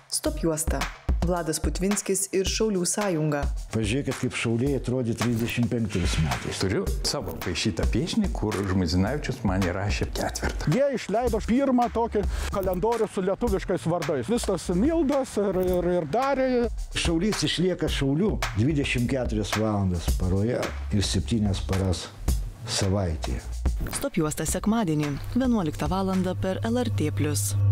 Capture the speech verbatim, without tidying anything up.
Stop juosta. Vladas Putvinskis ir Šaulių sąjunga. Pažiūrėkit, kaip šauliai atrodė trisdešimt penktais metais. Turiu savo paišytą piešinį, kur Žmuidzinavičius man įrašė ketvirtą. Jie išleido pirmą tokį kalendorių su lietuviškais vardais. Visas Mildas ir, ir, ir Darė. Šaulys išlieka šauliu dvidešimt keturias valandas paroje ir septynias paras savaitėje. Stop juosta sekmadienį, vienuoliktą valandą per L R T plius.